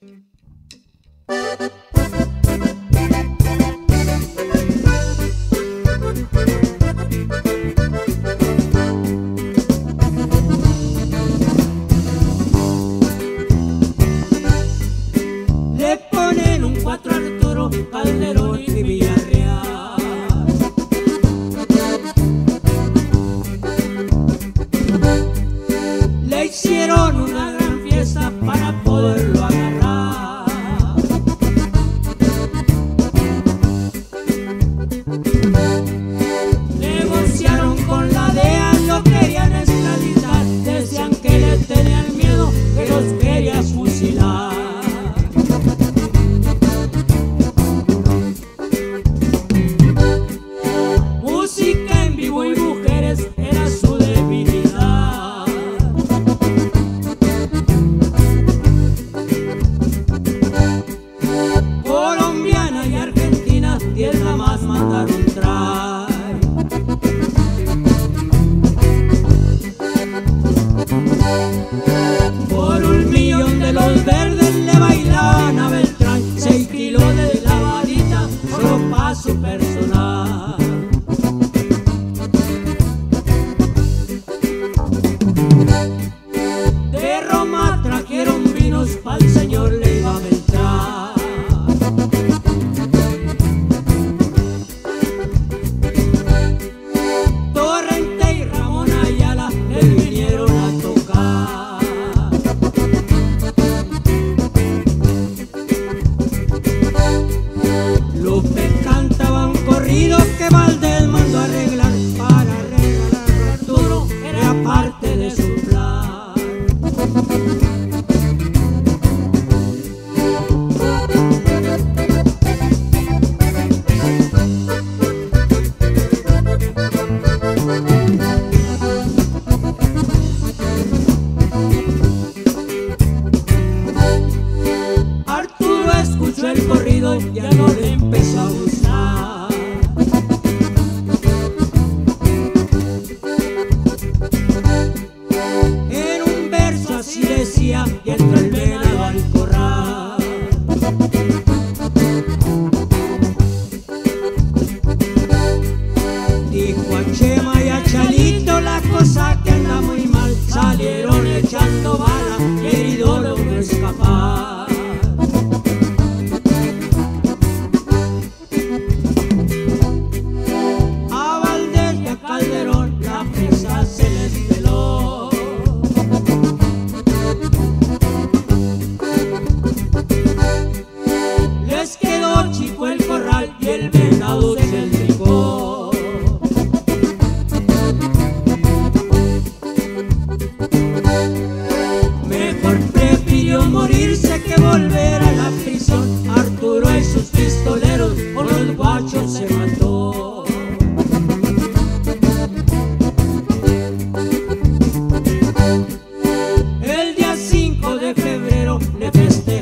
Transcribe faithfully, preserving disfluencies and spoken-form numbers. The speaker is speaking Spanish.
Le ponen un cuatro a Arturo Calderón y Villarreal. Le hicieron una gran fiesta para poderlo agarrar. Negociaron con la D E A, lo querían extraditar. Decían que le tenían miedo, que los quería fusilar. Música en vivo y mujeres era su debilidad. Colombiana y Argentina, tierra más mandaron traer. Por un millón de los verdes le bailaban a Beltrán. Seis kilos de lavadita solo pa' su personal. De Roma trajeron vinos pa'l señor Leiva Beltrán. Torrente y Ramón Ayala le vinieron a tocar. Lupe cantaba un corrido que Valdés mandó a arreglar para regalarlo a Arturo, era parte de su plan. Arturo escuchó el corrido, ya no le empezó a gustar. En un verso así decía, y entró el venado al corral. Dijo a Chema y a Chalito, la cosa que anda muy mal. Salieron echando bala, herido logró escapar. A Valdés y a Calderón la presa se les peló. Les quedó chico el corral y el venado se entregó. Mejor prefirió morirse que volver a la prisión. Arturo y sus pistoleros por los guachos se mató. El día cinco de febrero le festejó